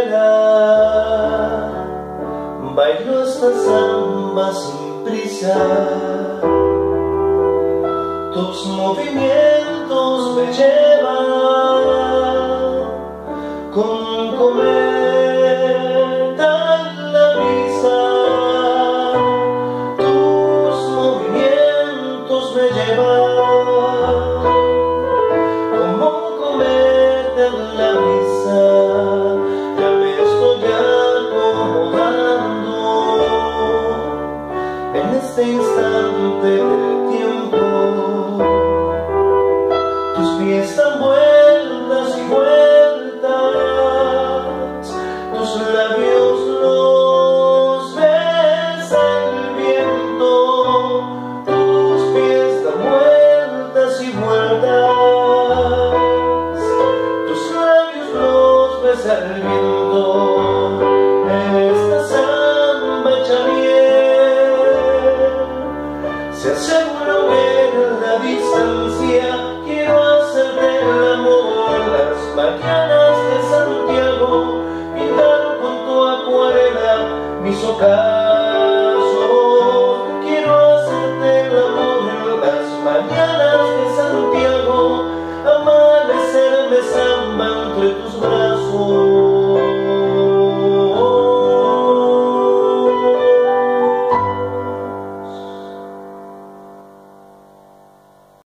acuarela, bailo esta samba sin prisa. Tus movimientos me llevan con un cometa en la brisa. Tus movimientos me llevan como un cometa en la brisa. Ya me estoy acomodando en este instante del tiempo. Tus pies dan vueltas y vueltas, tus labios los besa el viento. Tus pies dan vueltas y vueltas, tus labios los besa el viento. Esta samba hecha miel se aseguró en la distancia. Quiero hacerte el amor las mañanas de Santiago, pintar con tu acuarela mis ocasiones.